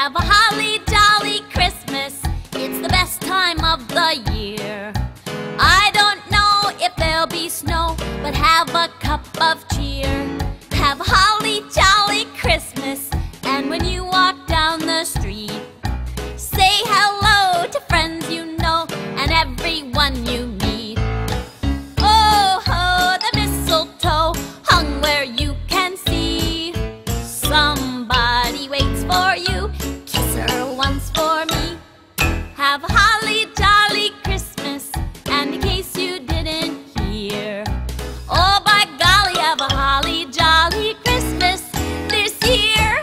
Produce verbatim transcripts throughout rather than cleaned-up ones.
Have a holly jolly Christmas. It's the best time of the year. I don't know if there'll be snow, but have a cup of cheer. Have a holly jolly Christmas, and when you walk down the street, say hello to friends you know and everyone you meet. Oh ho, the mistletoe hung where you can see. Somebody waits for you, kiss her once for me. Have a holly jolly Christmas, and in case you didn't hear, oh by golly, have a holly jolly Christmas this year.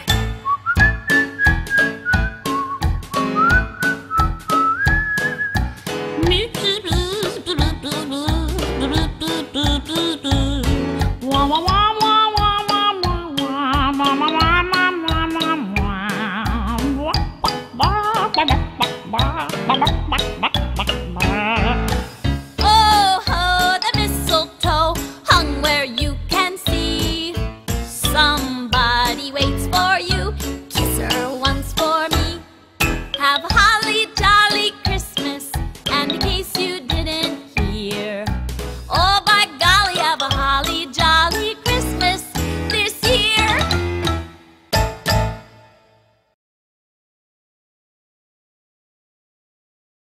Wah wah wah wah wah wah wah wah wah wah.